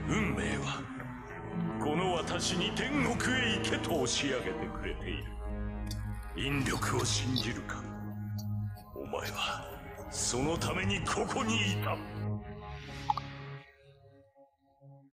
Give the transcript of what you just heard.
運命はこの私に天国へ行けと押し上げてくれている。引力を信じるか。お前はそのためにここにいた。